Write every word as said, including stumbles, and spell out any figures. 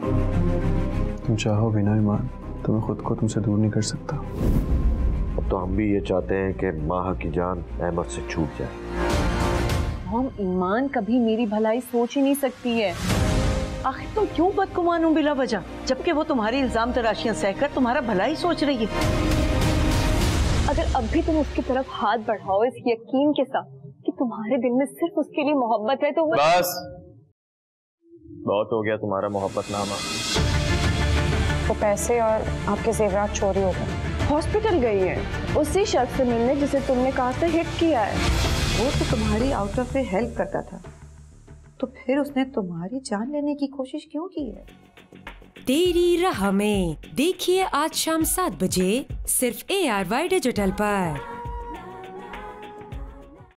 तुम चाहो भी ना ईमान तो मैं खुद को तुमसे दूर नहीं कर सकता। अब तो हम भी ये चाहते हैं कि माह की जान अहमद से छूट जाए। हम ईमान कभी मेरी भलाई सोच ही नहीं सकती है। आखिर तुम क्यों बदगुमान हो बिला वजह, जबकि वो तुम्हारी इल्जाम तराशियां सहकर तुम्हारा भला ही सोच रही है। अगर अब भी तुम उसकी तरफ हाथ बढ़ाओ इस यकीन के साथ कि तुम्हारे दिल में सिर्फ उसके लिए मोहब्बत है तो बस बहुत हो गया तुम्हारा मोहब्बतनामा। वो पैसे और आपके जेवरात चोरी हो गए। हॉस्पिटल गई है उसी शख्स से मिलने जिसे तुमने कहा था हिट किया है। वो तो तुम्हारी आउट ऑफ वे हेल्प करता था, तो फिर उसने तुम्हारी जान लेने की कोशिश क्यों की है? तेरी राह में देखिए आज शाम सात बजे सिर्फ ए आर वाई डिजिटल पर।